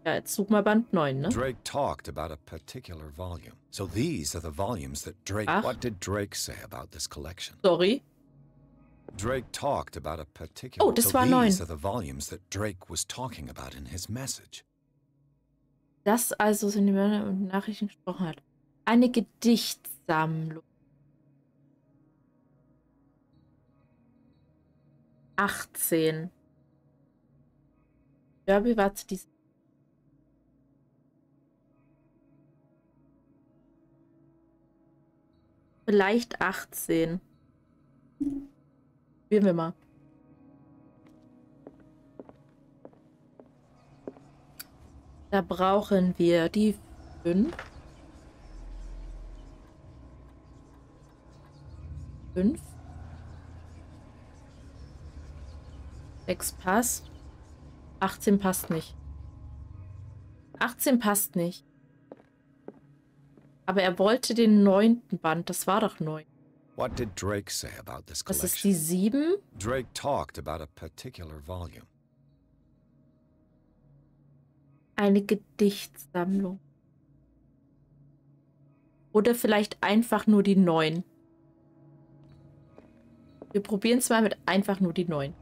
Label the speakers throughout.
Speaker 1: Ja, jetzt such mal Band 9, ne?
Speaker 2: Drake talked about a particular volume. So these are the volumes that Drake...
Speaker 1: Ach.
Speaker 2: What did Drake say about this collection?
Speaker 1: Sorry.
Speaker 2: Drake talked about a particular...
Speaker 1: Oh, das
Speaker 2: so
Speaker 1: war 9.
Speaker 2: these are the volumes that Drake was talking about in his message.
Speaker 1: Das also sind die Männer und Nachrichten gesprochen hat. Eine Gedichtsammlung. 18. Ja, wie war es dies? Vielleicht 18. Probieren wir mal. Da brauchen wir die 5. 5. 6 passt. 18 passt nicht. 18 passt nicht. Aber er wollte den 9. Band. Das war doch 9.
Speaker 2: What did Drake say about this
Speaker 1: Das
Speaker 2: collection?
Speaker 1: ist die 7.
Speaker 2: Drake talked about a particular volume.
Speaker 1: Eine Gedichtsammlung. Oder vielleicht einfach nur die 9. Wir probieren es mal mit einfach nur die 9.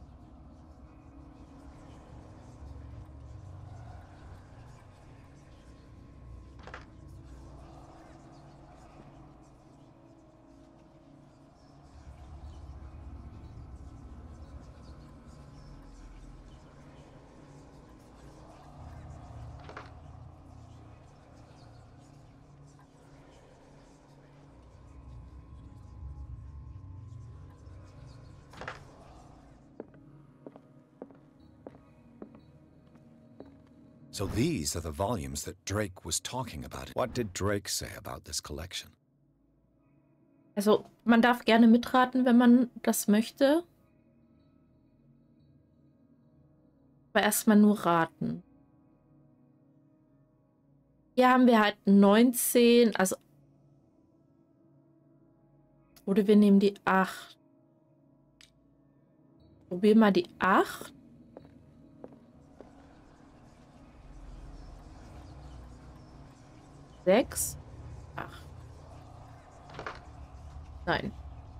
Speaker 2: So these are the volumes that Drake was talking about. What did Drake say about this collection?
Speaker 1: Also, man darf gerne mitraten, wenn man das möchte. Aber erstmal nur raten. Hier haben wir halt 19, also... Oder wir nehmen die 8. Probier mal die 8. Sechs. 8. Nein.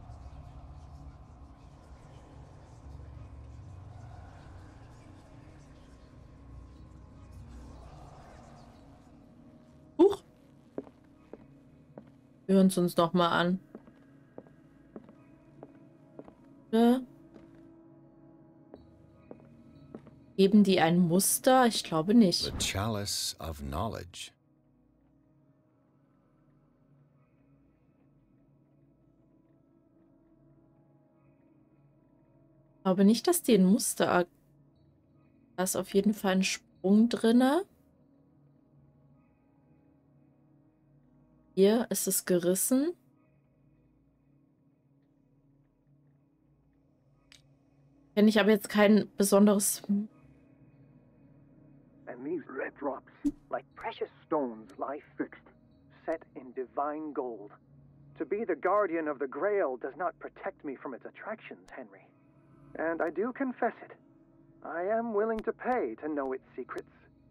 Speaker 1: Huch. Wir hören es uns noch mal an. Oder geben die ein Muster? Ich glaube nicht.
Speaker 2: The Chalice of Knowledge.
Speaker 1: Ich glaube nicht, dass die ein Muster... Da ist auf jeden Fall ein Sprung drinne. Hier ist es gerissen. Kenne ich aber jetzt kein besonderes...
Speaker 3: And these red drops, like precious stones, lie fixed, set in divine gold. To be the guardian of the Grail does not protect me from its attractions, Henry. And I do confess it. I am willing to pay to know its secrets.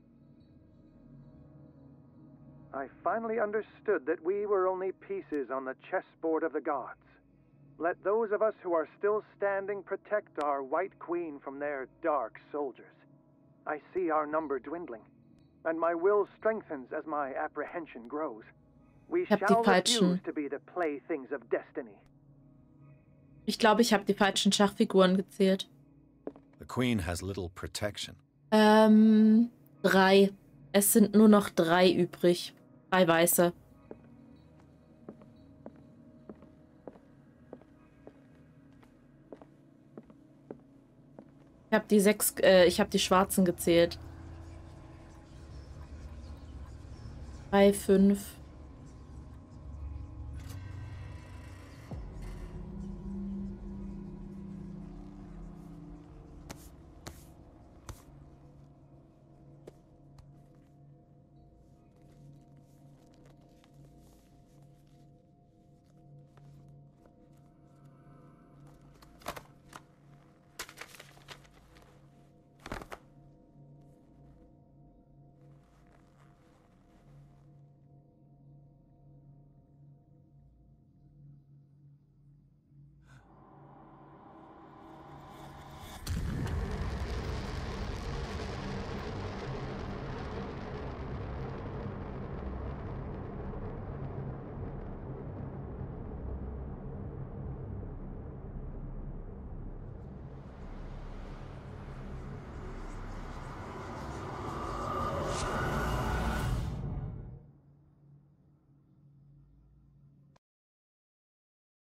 Speaker 3: I finally understood that we were only pieces on the chessboard of the gods. Let those of us who are still standing protect our White Queen from their dark soldiers. I see our number dwindling, and my will strengthens as my apprehension grows. We shall refuse to be the playthings of destiny.
Speaker 1: Ich glaube, ich habe die falschen Schachfiguren gezählt.
Speaker 2: The Queen has little protection.
Speaker 1: 3. Es sind nur noch 3 übrig. 3 weiße. Ich habe die 6, ich habe die schwarzen gezählt. 3, 5.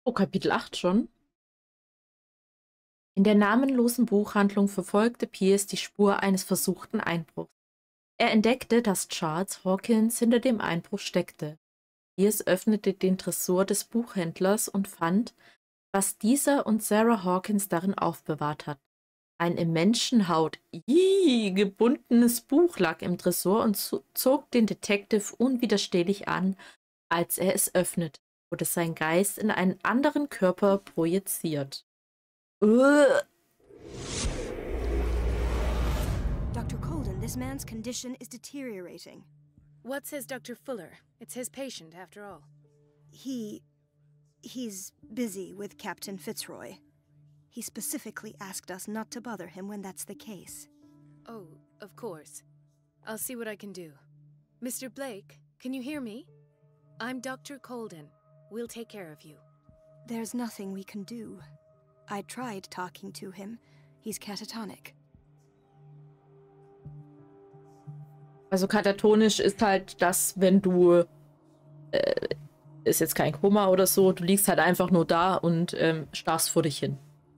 Speaker 1: Oh, Kapitel 8 schon. In der namenlosen Buchhandlung verfolgte Pierce die Spur eines versuchten Einbruchs. Er entdeckte, dass Charles Hawkins hinter dem Einbruch steckte. Pierce öffnete den Tresor des Buchhändlers und fand, was dieser und Sarah Hawkins darin aufbewahrt hatten. Ein in Menschenhaut gebundenes Buch lag im Tresor und zog den Detective unwiderstehlich an. Als er es öffnete, wurde sein Geist in einen anderen Körper projiziert.
Speaker 4: Dr. Colden, this man's condition is deteriorating.
Speaker 5: What says Dr. Fuller? It's his patient, after all.
Speaker 4: He's busy with Captain Fitzroy. He specifically asked us not to bother him when that's the case.
Speaker 5: Oh, of course. I'll see what I can do. Mr. Blake, can you hear me? I'm Dr. Colden. We'll take care of you.
Speaker 4: There's nothing we can do. I tried talking to him. He's catatonic.
Speaker 1: Also katatonisch ist halt das, wenn du, ist jetzt kein Koma oder so, du liegst halt einfach nur da und starrst vor dich hin.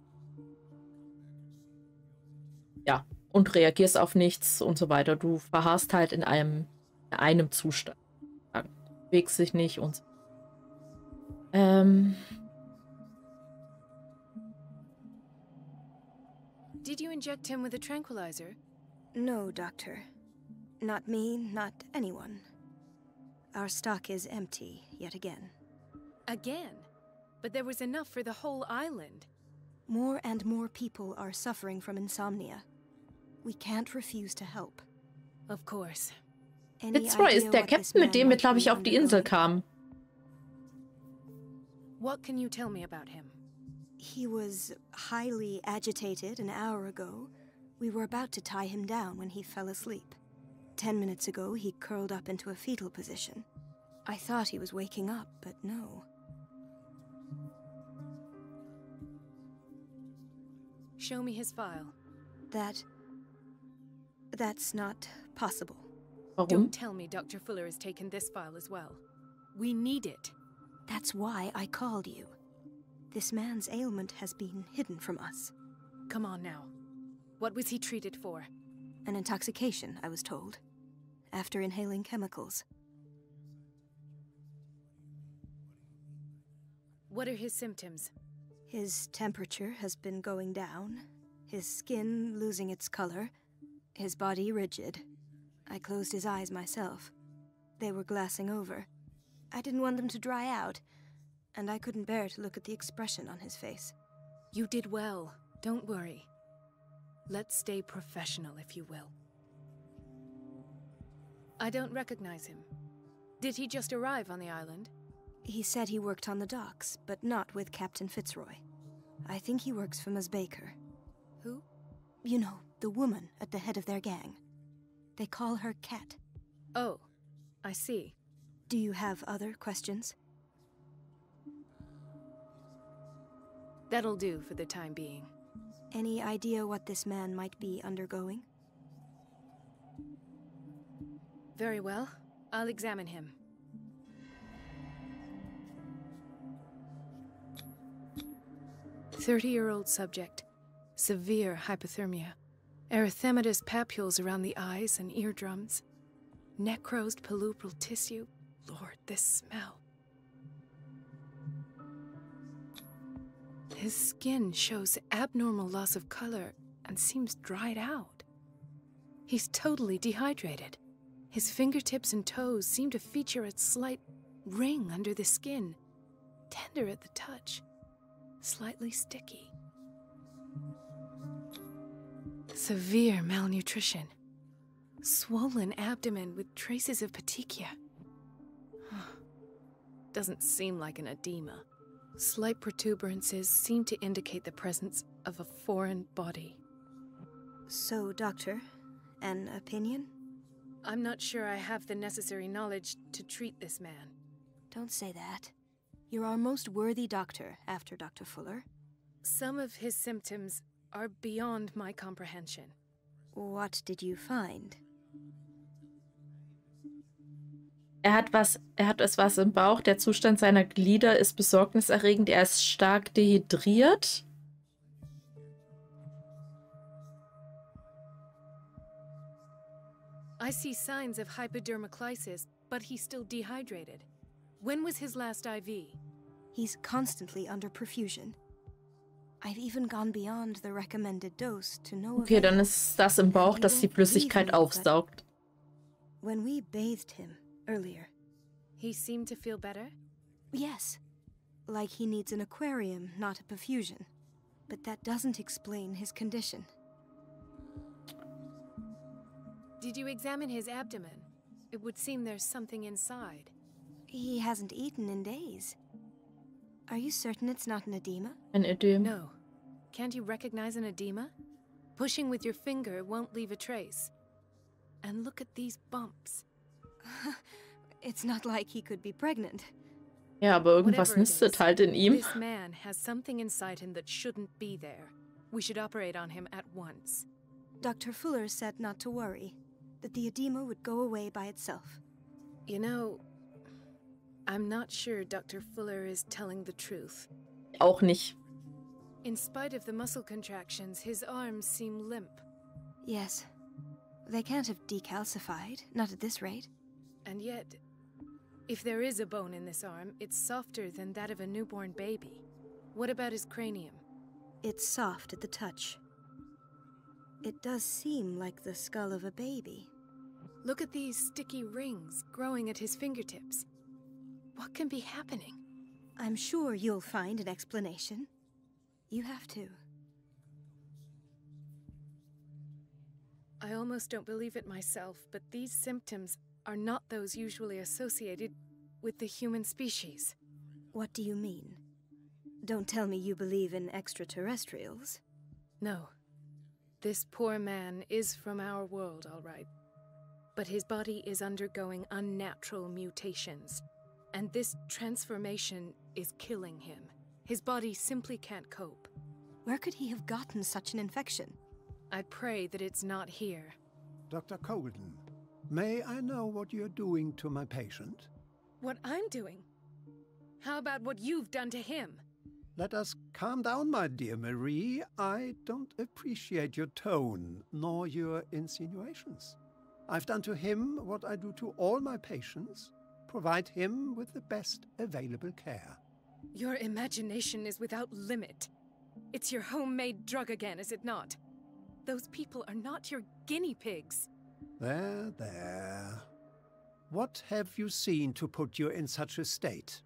Speaker 1: Ja, und reagierst auf nichts und so weiter. Du verharrst halt in einem Zustand. Du bewegst dich nicht und so.
Speaker 5: Did you inject him with a tranquilizer?
Speaker 4: No, Doctor. Not me, not anyone. Our stock is empty, yet again.
Speaker 5: Again? But there was enough for the whole island.
Speaker 4: More and more people are suffering from insomnia. We can't refuse to help.
Speaker 5: Of course.
Speaker 1: Fitzroy ist der Captain, mit dem wir, glaube ich, auf die Insel kamen.
Speaker 5: What can you tell me about him?
Speaker 4: He was highly agitated an hour ago. We were about to tie him down when he fell asleep. 10 minutes ago, he curled up into a fetal position. I thought he was waking up, but no.
Speaker 5: Show me his file.
Speaker 4: That's not possible.
Speaker 1: Warum?
Speaker 5: Don't tell me Dr. Fuller has taken this file as well. We need it.
Speaker 4: That's why I called you. This man's ailment has been hidden from us.
Speaker 5: Come on now. What was he treated for?
Speaker 4: An intoxication, I was told. After inhaling chemicals.
Speaker 5: What are his symptoms?
Speaker 4: His temperature has been going down, his skin losing its color, his body rigid. I closed his eyes myself. They were glassing over. I didn't want them to dry out, and I couldn't bear to look at the expression on his face.
Speaker 5: You did well. Don't worry. Let's stay professional, if you will. I don't recognize him. Did he just arrive on the island?
Speaker 4: He said he worked on the docks, but not with Captain Fitzroy. I think he works for Ms. Baker.
Speaker 5: Who?
Speaker 4: You know, the woman at the head of their gang. They call her Cat.
Speaker 5: Oh, I see.
Speaker 4: Do you have other questions?
Speaker 5: That'll do for the time being.
Speaker 4: Any idea what this man might be undergoing?
Speaker 5: Very well. I'll examine him. "30-year-old subject. Severe hypothermia. Erythematous papules around the eyes and eardrums. Necrosed palpebral tissue. Lord, this smell. His skin shows abnormal loss of color and seems dried out. He's totally dehydrated. His fingertips and toes seem to feature a slight ring under the skin, tender at the touch, slightly sticky. Severe malnutrition. Swollen abdomen with traces of petechia. Doesn't seem like an edema. Slight protuberances seem to indicate the presence of a foreign body.
Speaker 4: So, Doctor, an opinion?
Speaker 5: I'm not sure I have the necessary knowledge to treat this man.
Speaker 4: Don't say that. You're our most worthy doctor after Dr. Fuller.
Speaker 5: Some of his symptoms are beyond my comprehension.
Speaker 4: What did you find?
Speaker 1: Er hat was im Bauch. Der Zustand seiner Glieder ist besorgniserregend. Er ist stark dehydriert.
Speaker 5: I see signs of hypodermoclysis, but he's still dehydrated. When was his last IV?
Speaker 4: He's constantly under perfusion. I've even gone beyond the recommended dose to no
Speaker 1: Okay,
Speaker 4: avail.
Speaker 1: dann ist das im Bauch, das die Flüssigkeit aufsaugt.
Speaker 4: When we bathed him earlier,
Speaker 5: He seemed to feel better?
Speaker 4: yes, like he needs an aquarium, not a perfusion. But that doesn't explain his condition.
Speaker 5: Did you examine his abdomen? It would seem there's something inside.
Speaker 4: He hasn't eaten in days. Are you certain it's not an edema?
Speaker 1: Ein Ödem.
Speaker 5: No. Can't you recognize an edema? Pushing with your finger won't leave a trace. And look at these bumps.
Speaker 4: It's not like he could be pregnant.
Speaker 1: Ja, aber irgendwas
Speaker 5: Whatever it
Speaker 1: nistet
Speaker 5: is,
Speaker 1: halt in ihm.
Speaker 5: This man has something inside him that shouldn't be there. We should operate on him at once.
Speaker 4: Dr. Fuller said not to worry, that the edema would go away by itself.
Speaker 5: You know, I'm not sure Dr. Fuller is telling the truth.
Speaker 1: Auch nicht.
Speaker 5: In spite of the muscle contractions, his arms seem limp.
Speaker 4: Yes. They can't have decalcified, not at this rate.
Speaker 5: And yet, if there is a bone in this arm, it's softer than that of a newborn baby. What about his cranium?
Speaker 4: It's soft at the touch. It does seem like the skull of a baby.
Speaker 5: Look at these sticky rings growing at his fingertips. What can be happening?
Speaker 4: I'm sure you'll find an explanation. You have to.
Speaker 5: I almost don't believe it myself, but these symptoms are not those usually associated with the human species.
Speaker 4: What do you mean? Don't tell me you believe in extraterrestrials.
Speaker 5: No. This poor man is from our world, all right. But his body is undergoing unnatural mutations. And this transformation is killing him. His body simply can't cope.
Speaker 4: Where could he have gotten such an infection?
Speaker 5: I pray that it's not here.
Speaker 6: Dr. Colden, may I know what you're doing to my patient?
Speaker 5: What I'm doing? How about what you've done to him?
Speaker 6: Let us calm down, my dear Marie. I don't appreciate your tone, nor your insinuations. I've done to him what I do to all my patients. Provide him with the best available care.
Speaker 5: Your imagination is without limit. It's your homemade drug again, is it not? Those people are not your guinea pigs.
Speaker 6: There, there. What have you seen to put you in such a state?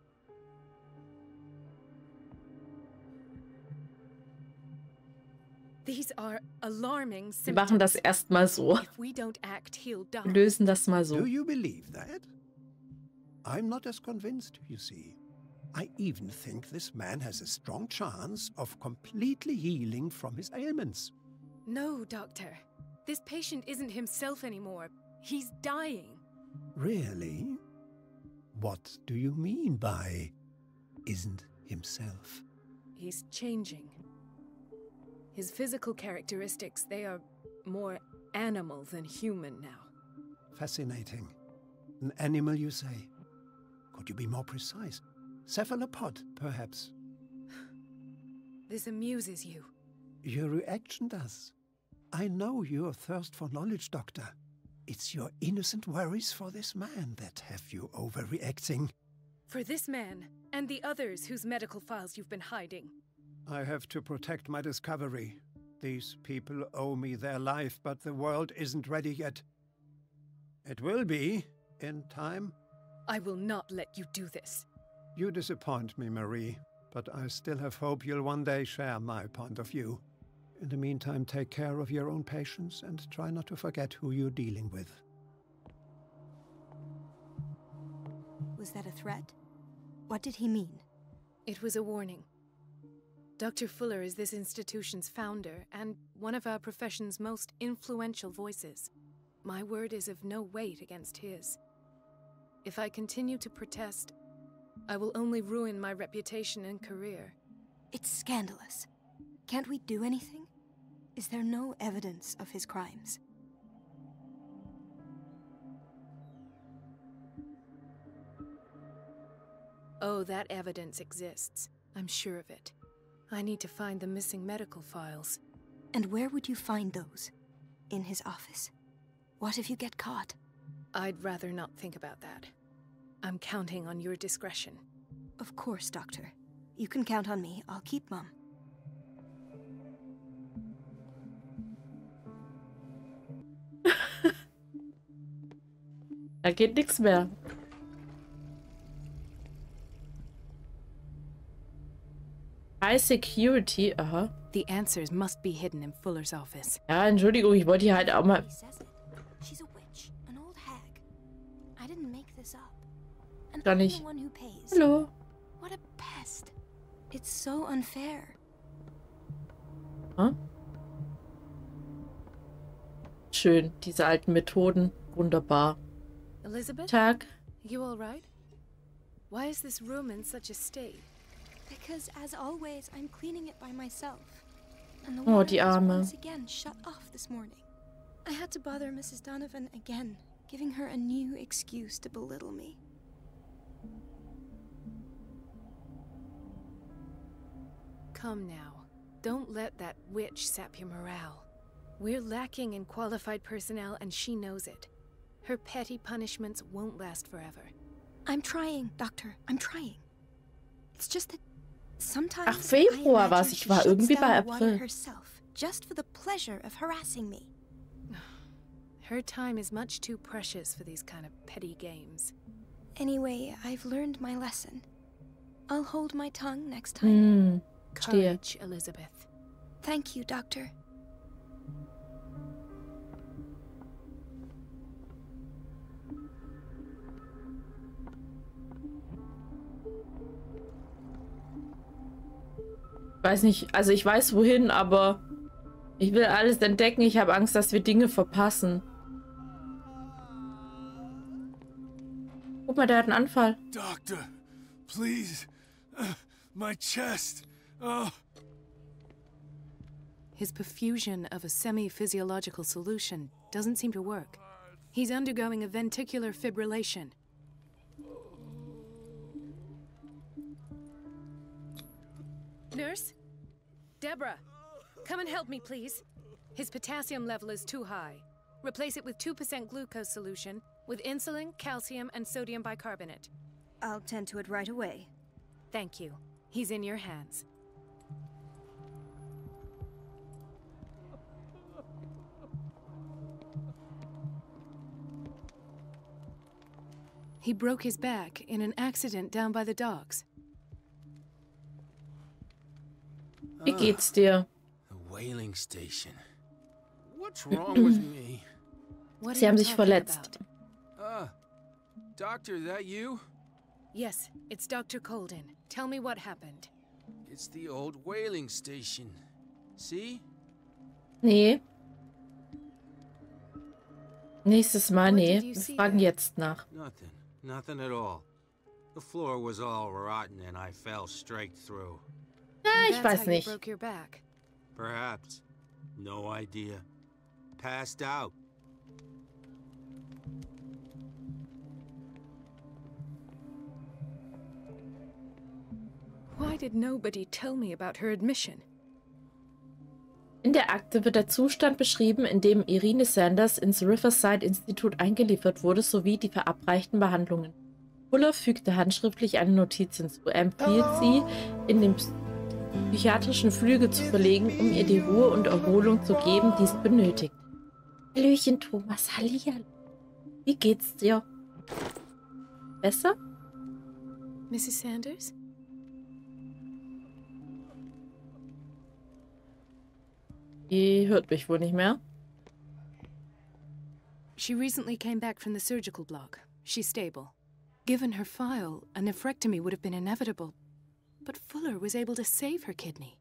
Speaker 5: These are alarming
Speaker 1: Wir machen das
Speaker 5: symptoms.
Speaker 1: erstmal so.
Speaker 5: If we don't act, he'll die.
Speaker 1: Lösen das mal so.
Speaker 6: Do you believe that? I'm not as convinced, you see. I even think this man has a strong chance of completely healing from his ailments.
Speaker 5: No, Doctor. This patient isn't himself anymore. He's dying.
Speaker 6: Really? What do you mean by isn't himself?
Speaker 5: He's changing. His physical characteristics, they are more animal than human now.
Speaker 6: Fascinating. An animal, you say? Could you be more precise? Cephalopod, perhaps?
Speaker 5: This amuses you.
Speaker 6: Your reaction does. I know your thirst for knowledge, Doctor. It's your innocent worries for this man that have you overreacting.
Speaker 5: For this man, and the others whose medical files you've been hiding.
Speaker 6: I have to protect my discovery. These people owe me their life, but the world isn't ready yet. It will be, in time.
Speaker 5: I will not let you do this.
Speaker 6: You disappoint me, Marie, but I still have hope you'll one day share my point of view. In the meantime, take care of your own patients and try not to forget who you're dealing with.
Speaker 4: Was that a threat? What did he mean?
Speaker 5: It was a warning. Dr. Fuller is this institution's founder and one of our profession's most influential voices. My word is of no weight against his. If I continue to protest, I will only ruin my reputation and career.
Speaker 4: It's scandalous. Can't we do anything? Is there no evidence of his crimes?
Speaker 5: Oh, that evidence exists. I'm sure of it. I need to find the missing medical files.
Speaker 4: And where would you find those? In his office? What if you get caught?
Speaker 5: I'd rather not think about that. I'm counting on your discretion.
Speaker 4: Of course, Doctor. You can count on me. I'll keep Mum.
Speaker 1: Da geht nichts mehr. High Security, aha.
Speaker 5: The answers must be hidden in Fuller's office.
Speaker 1: Ja, Entschuldigung, ich wollte hier halt auch mal...
Speaker 4: He says it. She's a witch, an old hag. I didn't make this up. And
Speaker 1: Gar
Speaker 4: I'm
Speaker 1: nicht.
Speaker 4: the one who pays.
Speaker 1: Hallo.
Speaker 4: What a pest. It's so unfair.
Speaker 1: Hm? Schön, diese alten Methoden. Wunderbar.
Speaker 5: Elizabeth?
Speaker 1: Tag.
Speaker 5: You all right? Why is this room in such a state?
Speaker 4: Because, as always, I'm cleaning it by myself. And the
Speaker 1: Oh,
Speaker 4: water
Speaker 1: die
Speaker 4: was
Speaker 1: Arme.
Speaker 4: once again shut off this morning. I had to bother Mrs. Donovan again, giving her a new excuse to belittle me.
Speaker 5: Come now. Don't let that witch sap your morale. We're lacking in qualified personnel and she knows it. Her petty punishments won't last forever.
Speaker 4: I'm trying, Doctor. I'm trying. It's just that sometimes
Speaker 1: Ach, Februar
Speaker 4: I imagine
Speaker 1: war's.
Speaker 4: she
Speaker 1: Ich war
Speaker 4: shuts
Speaker 1: irgendwie bei
Speaker 4: down the water
Speaker 1: April.
Speaker 4: herself, just for the pleasure of harassing me.
Speaker 5: Her time is much too precious for these kind of petty games.
Speaker 4: Anyway, I've learned my lesson. I'll hold my tongue next time.
Speaker 1: Verstehe.
Speaker 5: Courage, Elizabeth.
Speaker 4: Thank you, Doctor.
Speaker 1: Ich weiß nicht, also ich weiß wohin, aber ich will alles entdecken. Ich habe Angst, dass wir Dinge verpassen. Guck mal, der hat einen Anfall.
Speaker 7: Doctor, please. My chest. Oh.
Speaker 5: His perfusion of a semi-physiological solution doesn't seem to work. He's undergoing a ventricular fibrillation. Nurse? Deborah, come and help me, please. His potassium level is too high. Replace it with 2% glucose solution with insulin, calcium, and sodium bicarbonate.
Speaker 4: I'll tend to it right away.
Speaker 5: Thank you. He's in your hands. He broke his back in an accident down by the docks.
Speaker 1: Wie geht's dir?
Speaker 7: The whaling station. What's wrong with me?
Speaker 5: What
Speaker 1: Sie
Speaker 5: are
Speaker 1: haben
Speaker 5: you
Speaker 1: sich
Speaker 5: talking
Speaker 1: verletzt.
Speaker 5: about?
Speaker 7: Doctor, that you?
Speaker 5: Yes, it's Dr. Colden. Tell me what happened.
Speaker 7: It's the old whaling station. See?
Speaker 1: Nee. Nächstes Mal,
Speaker 5: What
Speaker 1: nee.
Speaker 5: did you
Speaker 1: Wir
Speaker 5: see
Speaker 1: fragen
Speaker 5: there?
Speaker 1: jetzt nach.
Speaker 7: Nothing. Nothing at all. The floor was all rotten and I fell straight through.
Speaker 1: Ja, ich
Speaker 5: That's
Speaker 1: weiß
Speaker 5: how you
Speaker 1: nicht.
Speaker 5: broke your back.
Speaker 7: Perhaps. No idea. Passed out.
Speaker 5: Why did nobody tell me about her admission?
Speaker 1: In der Akte wird der Zustand beschrieben, in dem Irene Sanders ins Riverside-Institut eingeliefert wurde, sowie die verabreichten Behandlungen. Fuller fügte handschriftlich eine Notiz hinzu. Er empfiehlt sie, in den psychiatrischen Flügel zu verlegen, um ihr die Ruhe und Erholung zu geben, die sie benötigt. Hallöchen, Thomas. Hallihallo. Wie geht's dir? Besser?
Speaker 5: Mrs. Sanders?
Speaker 1: Die hört mich wohl nicht mehr.
Speaker 5: She recently came back from the surgical block. She's stable. Given her file, a nephrectomy would have been inevitable. But Fuller was able to save her kidney.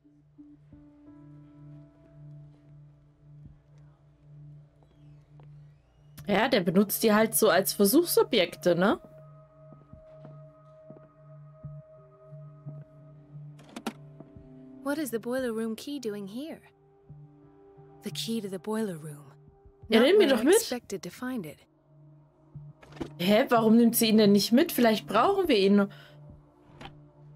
Speaker 1: Ja, der benutzt die halt so als Versuchsobjekte, ne?
Speaker 5: What is the boiler room key doing here? The key to the boiler room.
Speaker 1: Ja,
Speaker 5: Not
Speaker 1: nimm ihn
Speaker 5: where
Speaker 1: doch
Speaker 5: I
Speaker 1: mit.
Speaker 5: expected to find it.
Speaker 1: Hä, warum nimmt sie ihn denn nicht mit? Vielleicht brauchen wir ihn.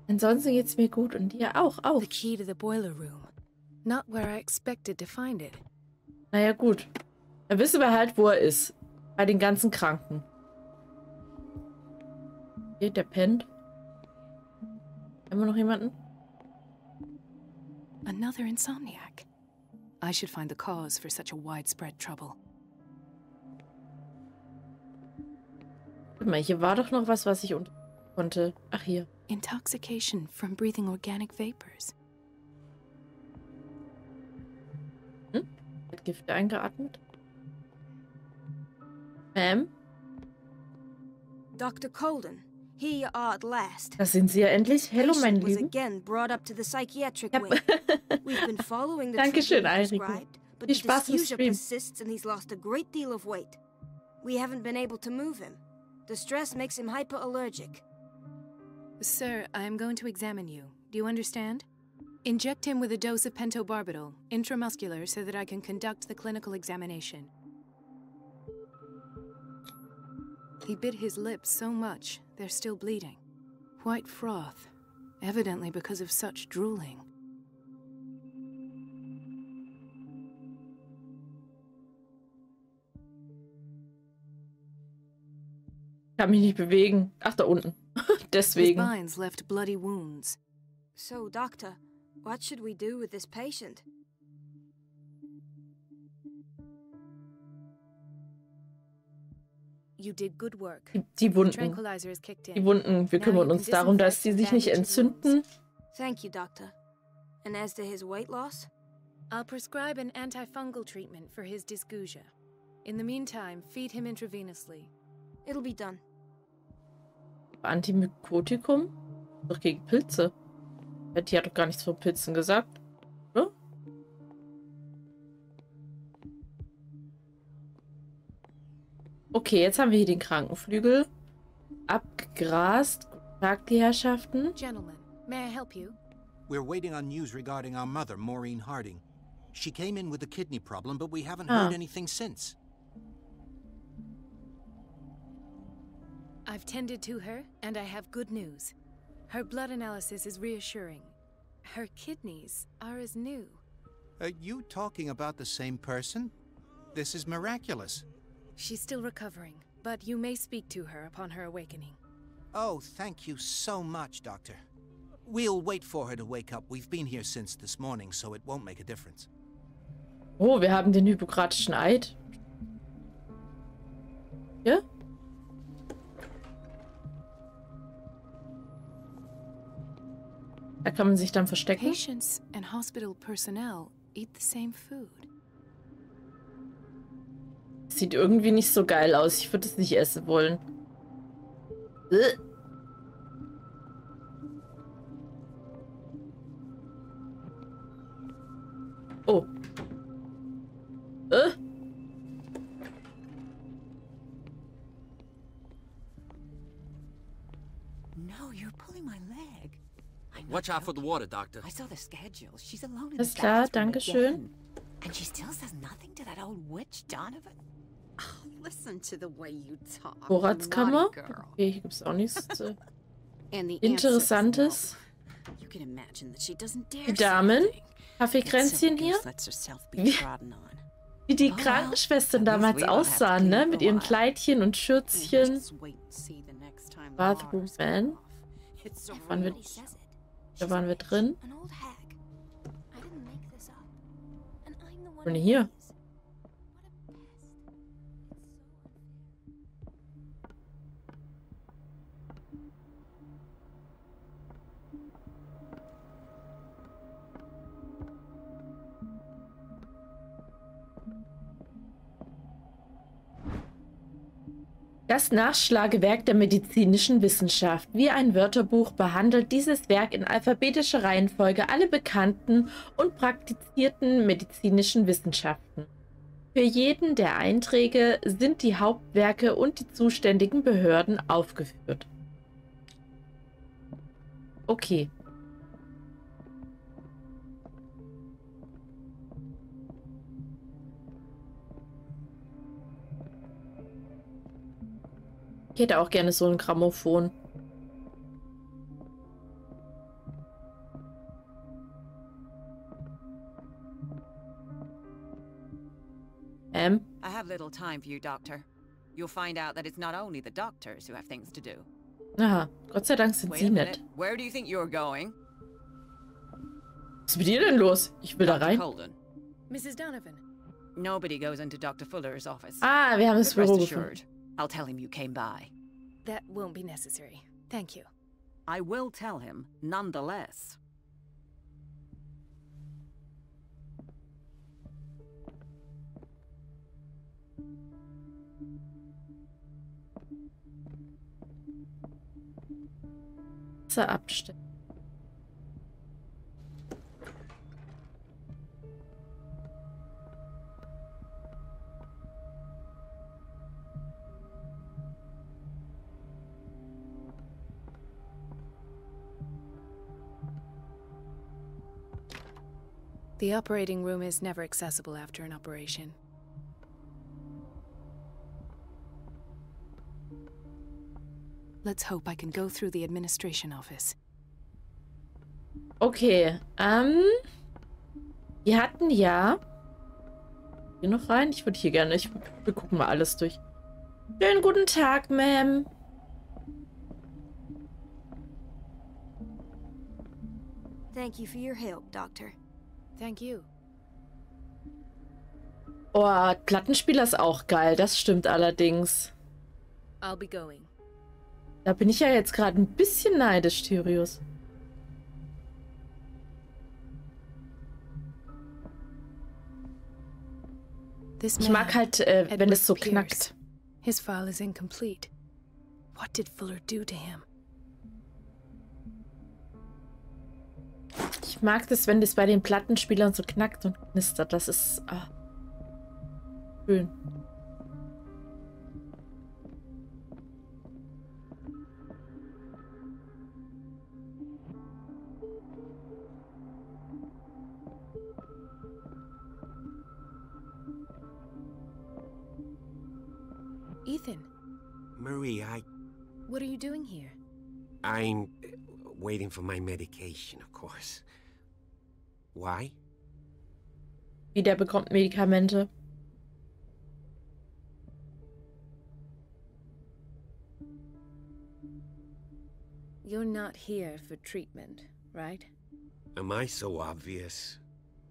Speaker 1: Ansonsten geht's mir gut und dir auch.
Speaker 5: The key to the boiler room. Not where I expected to find it.
Speaker 1: Naja, gut. Dann wissen wir halt, wo er ist. Bei den ganzen Kranken. Okay, der pennt. Haben wir noch jemanden?
Speaker 5: Another insomniac. I should find the cause for such a widespread trouble.
Speaker 1: Warte mal, hier war doch noch was ich unter konnte. Ach, hier.
Speaker 5: Intoxication from breathing organic vapors.
Speaker 1: Hat Gift eingeatmet. Ma'am?
Speaker 4: Dr. Colden, here you are at last.
Speaker 1: Da sind Sie ja endlich. Hello, mein
Speaker 4: Patient was
Speaker 1: Lieben.
Speaker 4: again brought up to the psychiatric
Speaker 1: Yep.
Speaker 4: wing. We've been following the
Speaker 1: Dankeschön,
Speaker 4: treatment
Speaker 1: Eirico.
Speaker 4: prescribed, but
Speaker 1: Viel
Speaker 4: the
Speaker 1: Spaß im
Speaker 4: dysphagia
Speaker 1: Stream.
Speaker 4: persists and he's lost a great deal of weight. We haven't been able to move him. The stress makes him hyperallergic.
Speaker 5: Sir, I am going to examine you. Do you understand? Inject him with a dose of pentobarbital, intramuscular, so that I can conduct the clinical examination. He bit his lips so much, they're still bleeding. White froth, evidently because of such drooling.
Speaker 1: Kann mich nicht bewegen. Ach, da unten.
Speaker 5: His
Speaker 1: Deswegen.
Speaker 5: spines left bloody wounds.
Speaker 4: So, doctor, what should we do with this patient?
Speaker 5: You did good work.
Speaker 1: Die Wunden.
Speaker 5: Tranquilizer is kicked
Speaker 1: Die
Speaker 5: in.
Speaker 1: Wunden. Wir kümmern uns darum, dass sie sich nicht entzünden.
Speaker 4: Thank you, doctor. And as to his weight loss?
Speaker 5: I'll prescribe an antifungal treatment for his dysgeusia. In the meantime, feed him intravenously.
Speaker 4: It'll be done.
Speaker 1: Antimykotikum? Doch gegen Pilze. Die hat doch gar nichts von Pilzen gesagt. Oder? Okay, jetzt haben wir hier den Krankenflügel. Abgegrast. Guten Tag, die Herrschaften.
Speaker 5: Gentlemen, may I help you?
Speaker 7: We're waiting on news regarding our mother, Maureen Harding. She came in with a kidney problem, but we haven't heard anything since.
Speaker 5: I've tended to her, and I have good news. Her blood analysis is reassuring. Her kidneys are as new.
Speaker 7: Are you talking about the same person? This is miraculous.
Speaker 5: She's still recovering, but you may speak to her upon her awakening.
Speaker 7: Oh, thank you so much, Doctor. We'll wait for her to wake up. We've been here since this morning, so it won't make a difference.
Speaker 1: Oh, wir haben den Hippokratischen Eid. Ja? Da kann man sich dann verstecken.
Speaker 5: Patients and hospital personnel eat the same food.
Speaker 1: Sieht irgendwie nicht so geil aus. Ich würde es nicht essen wollen. Oh.
Speaker 8: No, you're pulling my leg.
Speaker 9: Watch out for the water, Doctor.
Speaker 8: I saw the schedule. She's alone in
Speaker 1: Alles
Speaker 8: the
Speaker 1: klar,
Speaker 8: bathroom
Speaker 1: danke schön.
Speaker 8: again. And she still says nothing to that old witch, Donovan. Oh, listen to the way you talk.
Speaker 1: Vorratskammer.
Speaker 8: Naughty girl.
Speaker 1: Okay, hier gibt es auch nichts
Speaker 8: And the
Speaker 1: Interessantes.
Speaker 8: answers, you can imagine that she doesn't dare
Speaker 1: Die
Speaker 8: say
Speaker 1: Damen.
Speaker 8: anything.
Speaker 1: Kaffeekränzchen
Speaker 8: That
Speaker 1: hier.
Speaker 8: Goose lets herself be
Speaker 1: Wie-
Speaker 8: trodden on.
Speaker 1: Wie die
Speaker 8: Oh, well.
Speaker 1: Krankenschwestern
Speaker 8: At least
Speaker 1: damals
Speaker 8: we don't have to
Speaker 1: aussahen, ne?
Speaker 8: clean
Speaker 1: Mit
Speaker 8: for a
Speaker 1: ihren
Speaker 8: while.
Speaker 1: Kleidchen und Schürzchen.
Speaker 8: Just wait and see the next time the
Speaker 1: Bathroom
Speaker 8: wires go
Speaker 1: Man.
Speaker 8: off. It's so
Speaker 1: Waren wir,
Speaker 4: Everybody says it.
Speaker 1: da waren wir drin.
Speaker 4: An old hag. I didn't make this up. And I'm the one
Speaker 1: Und
Speaker 4: who
Speaker 1: hier.
Speaker 4: is. What a pest.
Speaker 1: Das Nachschlagewerk der medizinischen Wissenschaft. Wie ein Wörterbuch behandelt dieses Werk in alphabetischer Reihenfolge alle bekannten und praktizierten medizinischen Wissenschaften. Für jeden der Einträge sind die Hauptwerke und die zuständigen Behörden aufgeführt. Okay. Ich hätte auch gerne so ein Grammophon.
Speaker 8: little time for you, Doctor. You'll find out that it's not only the doctors who have things to do.
Speaker 1: Aha, Gott sei Dank sind
Speaker 8: Wait
Speaker 1: sie
Speaker 8: a
Speaker 1: nett.
Speaker 8: minute. Where do you think you're going?
Speaker 1: Was ist mit dir denn los? Ich will da
Speaker 8: Dr.
Speaker 1: rein.
Speaker 8: Colden.
Speaker 5: Mrs. Donovan.
Speaker 8: Nobody goes into Dr. Fuller's office.
Speaker 1: Ah, wir haben das
Speaker 8: But rest
Speaker 1: Büro
Speaker 8: assured,
Speaker 1: gefunden.
Speaker 8: I'll tell him you came by.
Speaker 5: That won't be necessary. Thank you.
Speaker 8: I will tell him, nonetheless.
Speaker 1: Wasser abstellen.
Speaker 5: The operating room is never accessible after an operation. Let's hope I can go through the administration office.
Speaker 1: Okay, wir hatten ja... Hier noch rein? Ich würde hier gerne... Wir gucken mal alles durch. Schönen guten Tag, Ma'am.
Speaker 4: Thank you for your help, Doctor.
Speaker 5: Thank you.
Speaker 1: Oh, Plattenspieler ist auch geil. Das stimmt allerdings.
Speaker 5: I'll be going.
Speaker 1: Da bin ich ja jetzt gerade ein bisschen neidisch, Tyrius. Ich mag halt, wenn es so knackt.
Speaker 5: His file is incomplete. What did Fuller do to him?
Speaker 1: Ich mag das, wenn das bei den Plattenspielern so knackt und knistert. Das ist schön.
Speaker 5: Ethan,
Speaker 10: Marie,
Speaker 5: what are you doing here?
Speaker 10: I'm waiting for my medication, of course. Why?
Speaker 1: Wie der bekommt Medikamente.
Speaker 5: You're not here for treatment, right?
Speaker 10: Am I so obvious?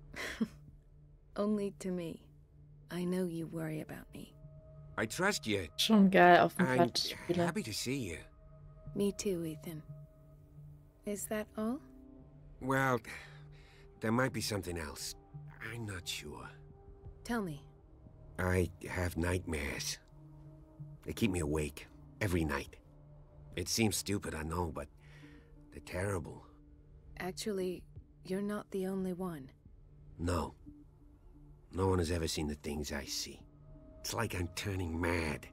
Speaker 5: Only to me. I know you worry about me.
Speaker 10: I trust you.
Speaker 1: Schon geil auf dem
Speaker 10: I'm
Speaker 1: Plattenspieler.
Speaker 10: happy to see you.
Speaker 5: Me too, Ethan. Is that all?
Speaker 10: Well, there might be something else. I'm not sure.
Speaker 5: Tell me.
Speaker 10: I have nightmares. They keep me awake every night. It seems stupid, I know, but they're terrible.
Speaker 5: Actually, you're not the only one.
Speaker 10: No. No one has ever seen the things I see. It's like I'm turning mad.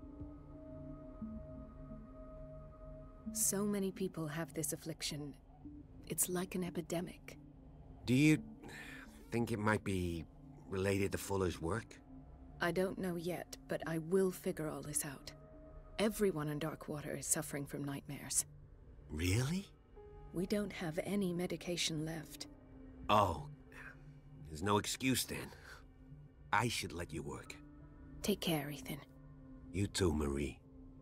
Speaker 5: So many people have this affliction. It's like an epidemic.
Speaker 10: Do you think it might be related to Fuller's work?
Speaker 5: I don't know yet, but I will figure all this out. Everyone in Darkwater is suffering from nightmares.
Speaker 10: Really?
Speaker 5: We don't have any medication left.
Speaker 10: Oh, there's no excuse then. I should let you work.
Speaker 5: Take care, Ethan.
Speaker 10: You too, Marie.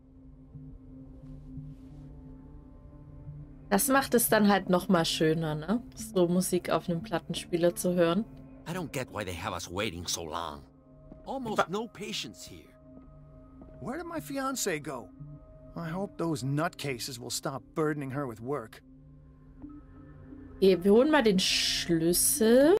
Speaker 1: Das macht es dann halt noch mal schöner, ne? So Musik auf einem Plattenspieler zu hören.
Speaker 9: I don't get why they have us waiting so long. Almost no patients here.
Speaker 3: Where did my fiancée go? I hope those nutcases will stop burdening her with work.
Speaker 1: Okay, wir holen mal den Schlüssel.